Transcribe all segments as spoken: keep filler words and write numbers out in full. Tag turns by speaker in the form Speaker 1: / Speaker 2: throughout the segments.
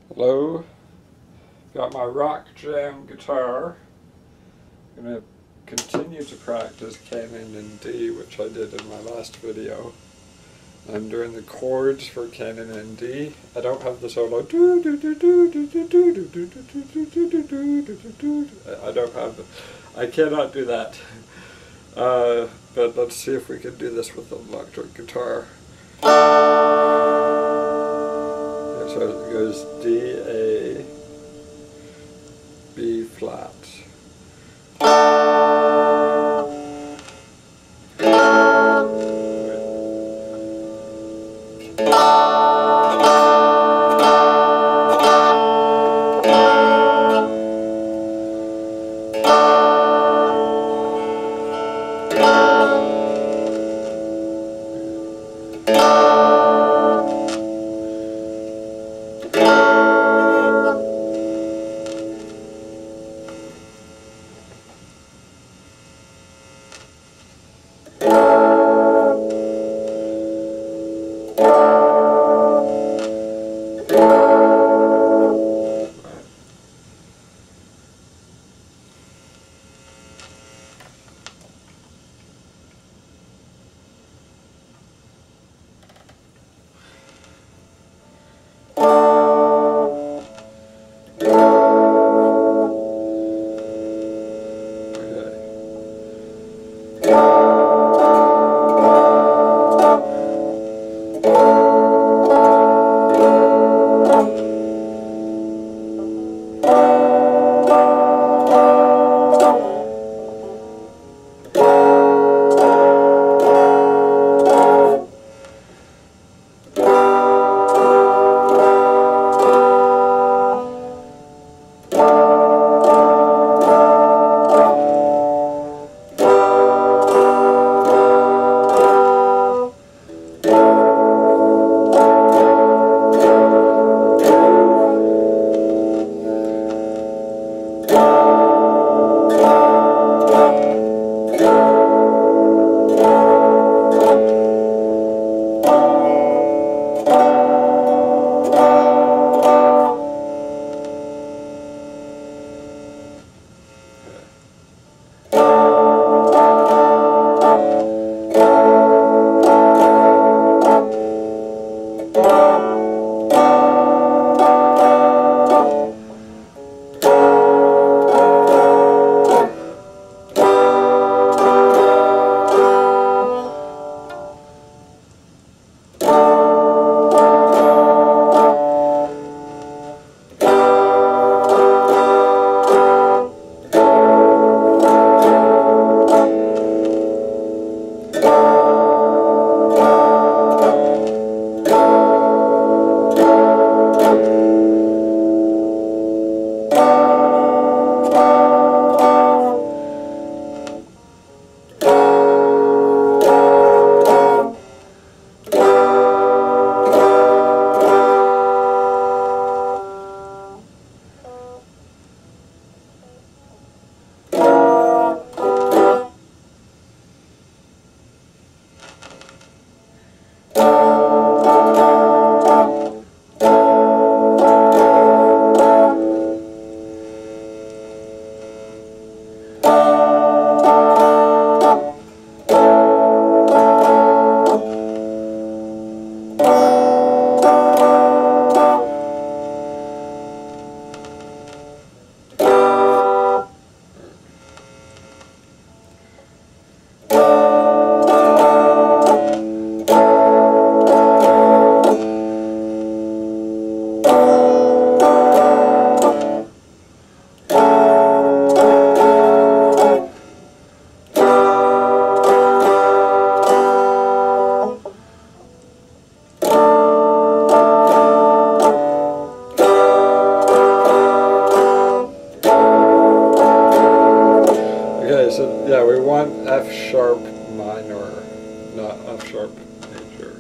Speaker 1: Hello, got my RockJam guitar. I'm going to continue to practice Canon in D, which I did in my last video. I'm doing the chords for Canon in D. I don't have the solo. I don't have it. I cannot do that. Uh, but let's see if we can do this with the electric guitar. Okay, so it goes D, A, B flat. So yeah, we want F sharp minor, not F sharp major.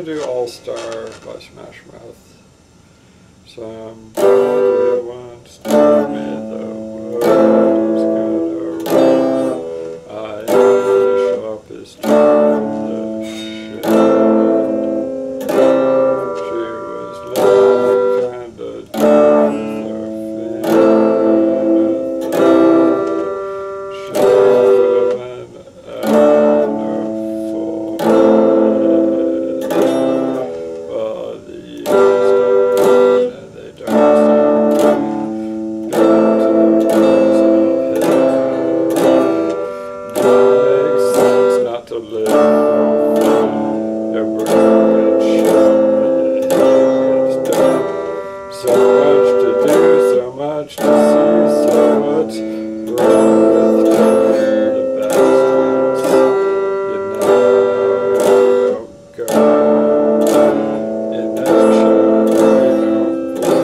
Speaker 1: do All Star by Smash Mouth. Somebody once told me the world is gonna roll. I am the sharpest tool in the shed. She was looking kinda dumb with her finger in her thumb. Shoving on her forehead. Well, the years don't and they don't stop coming back to the rose in her head. Don't make sense not to live for fun. Your brain gets shut, but your head gets done. So much to do, so much to see, so what's wrong with taking the back streets? You never know where you don't go. You never show where you don't go.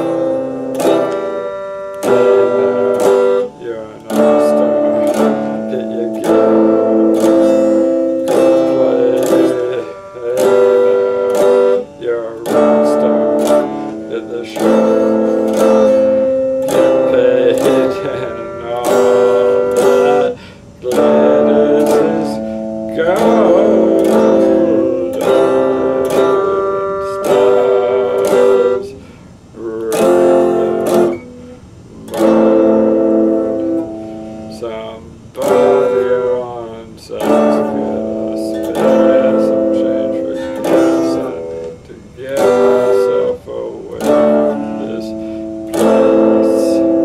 Speaker 1: Hey now, you're an all-star. Hit your game. Go play. Hey now, you're a rock star. Hit the show. Get paid and all that glitters is gold. Diamond stars rhythm mode. Somebody once asked, could I spare some change for gas? I need to get myself away from this place.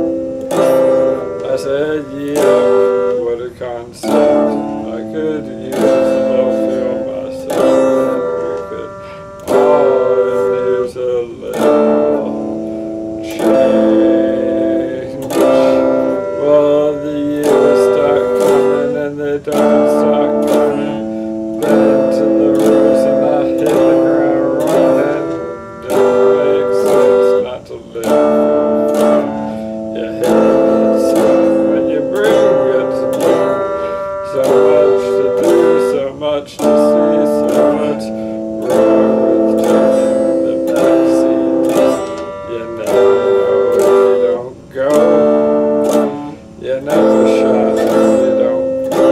Speaker 1: I said, yeah, what a concept. I could use a little feel myself. We could all use a little change. Well, the years start coming and they don't start coming. Then to the roots and I hit the ground running. Don't make sense not to live for fun. Your head gets done when your brain gets done. So much to do, so much to see, so much wrong with taking the back seat. You never know if you don't go. You never shot if you don't go.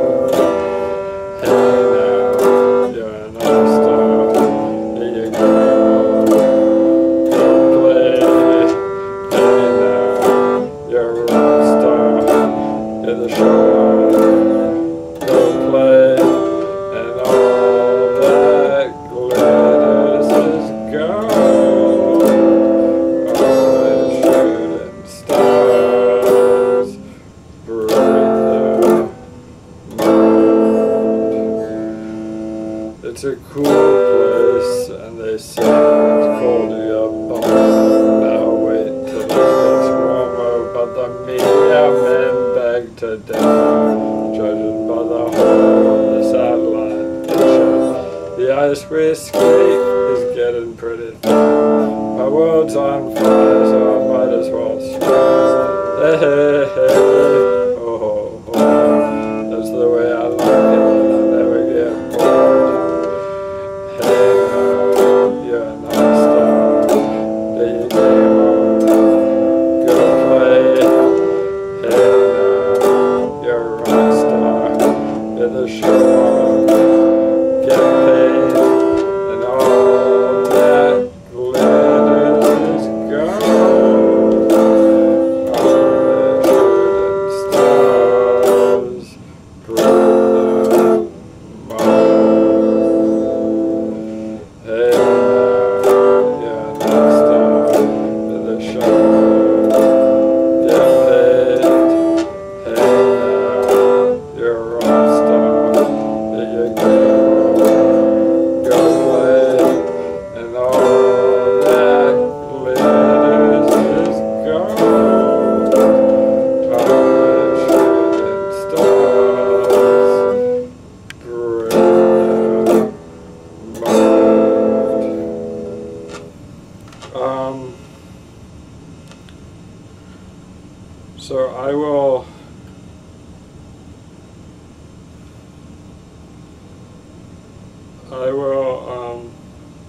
Speaker 1: Hey now, you're an all-star. Here you go. Go play. Hey now, you're a rock star. Hit the show. Go play. And all that glitters is gold. Always shooting stars. Breathe the It's a cool place, and they say it's cold to your bones. Now wait till it gets warmer, but the media men beg to differ, judging by the hole in the satellite picture. The ice we skate is getting pretty thin. My world's on fire, so I might as well scream. Hey, hey, hey, oh, oh, oh. That's the way I like it, and I never get bored. Hey now, you're an all-star. There you go. Go play. Hey now, you're a rock star. In the show, get paid, and all that glitters is gold. Always shooting stars, breathe the mode. Hey now, you're an all-star. In the show, get paid. Hey now, you're a rock star. There you go. Go play. And all that glitters is gold. Always shooting stars. Breathe the mode. Um, so I will I will um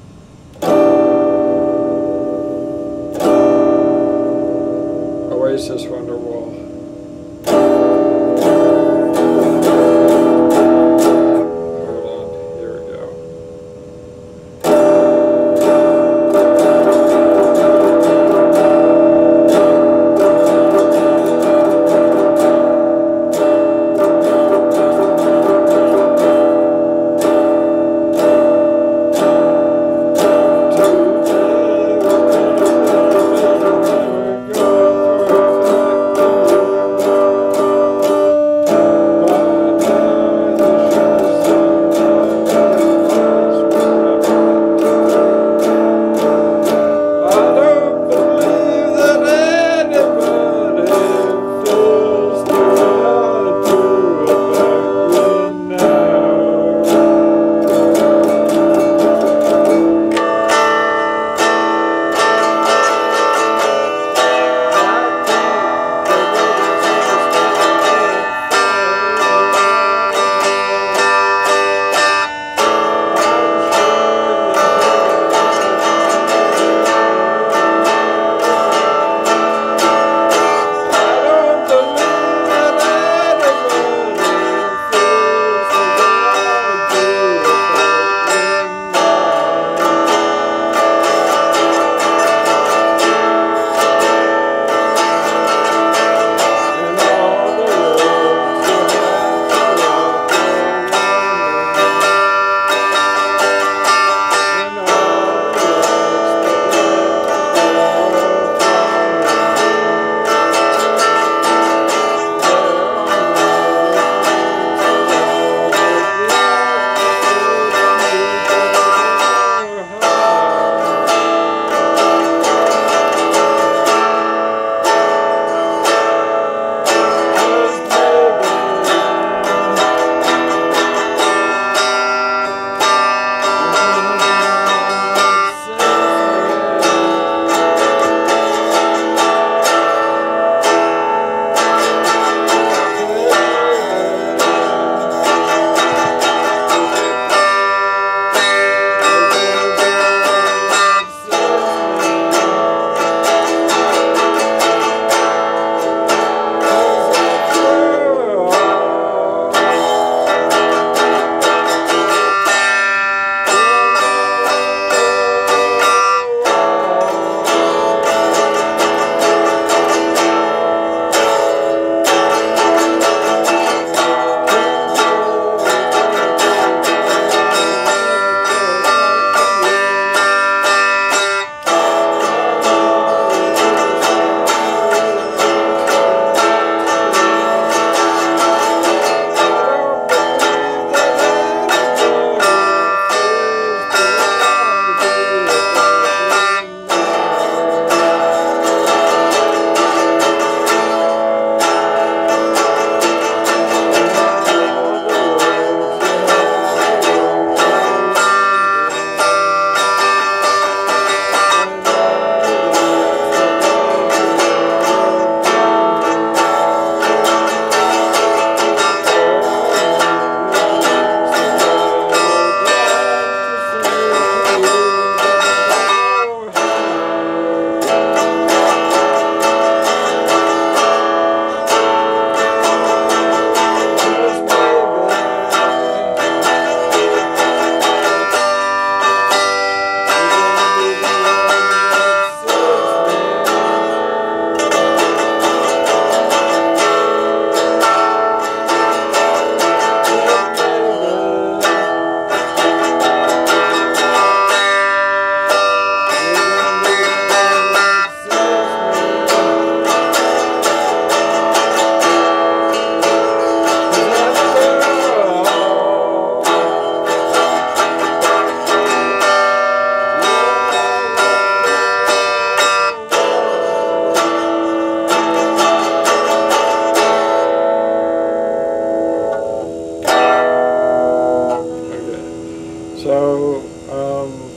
Speaker 1: So, um,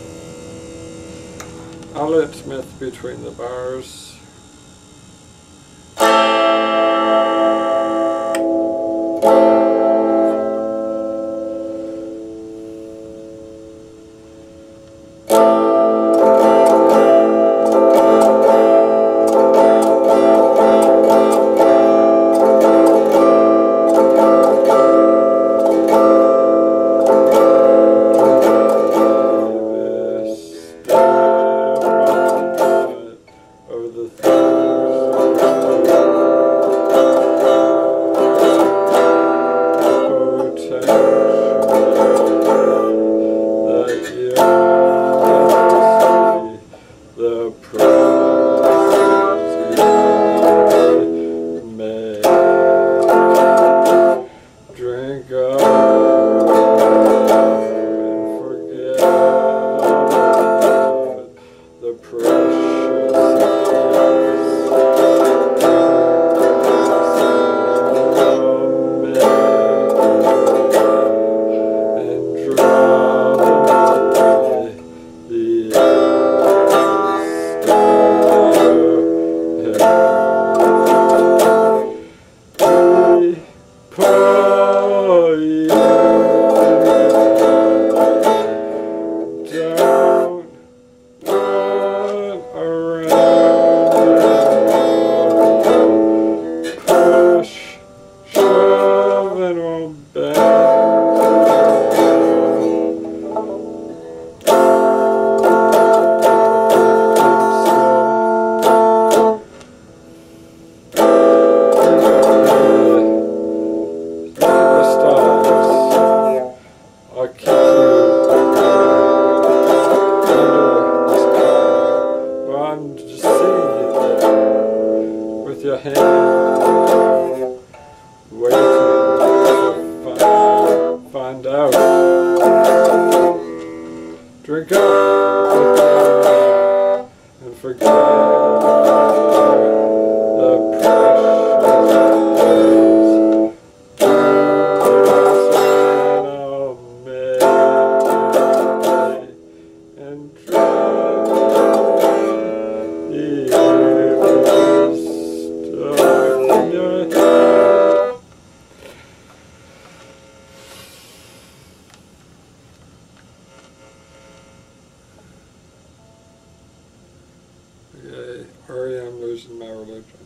Speaker 1: I'll let Smith between the bars. Your hand waiting to find, find out. Drink up and forget the precious days and drink the Okay, R E M losing my religion.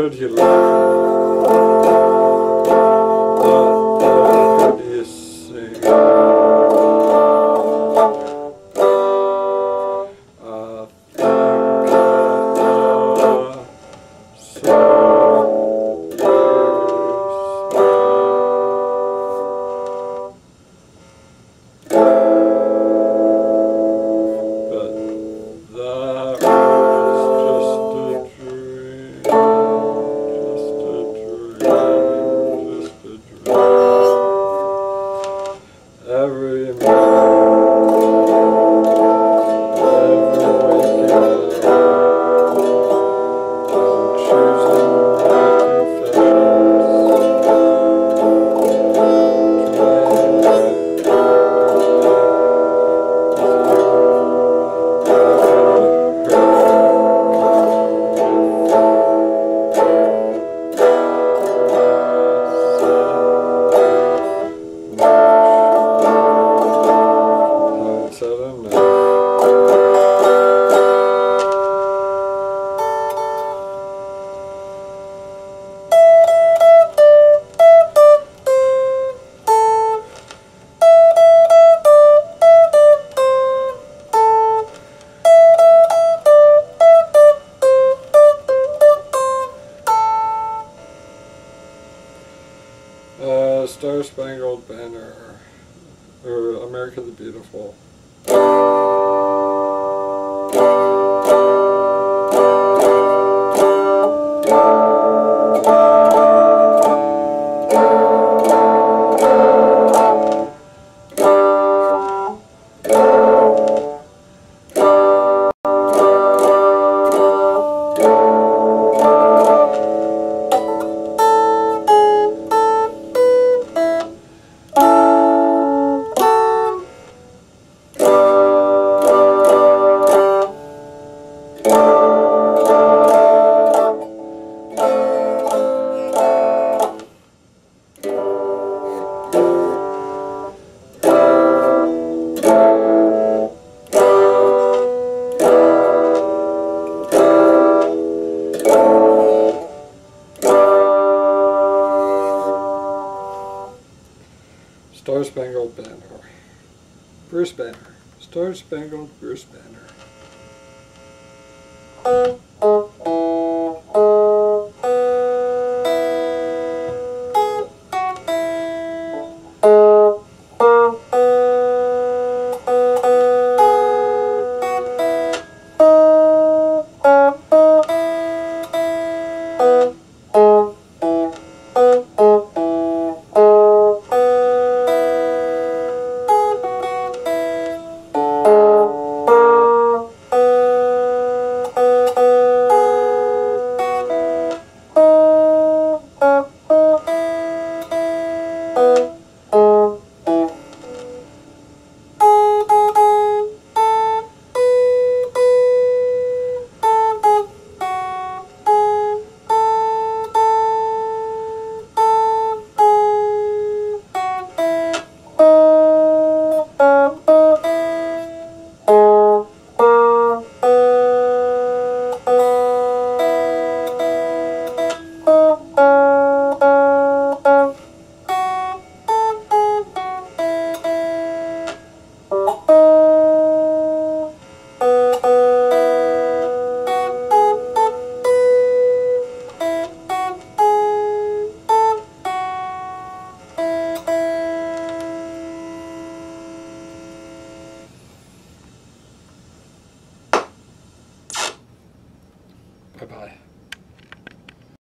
Speaker 1: heard you laughing. I, I heard you sing. I think I saw you every morning, every waking hour, I'm choosing my confessions, trying to get Uh, Star Spangled Banner, or America the Beautiful. Star Spangled Banner. Bruce Banner. Star Spangled Bruce Banner. Bye-bye.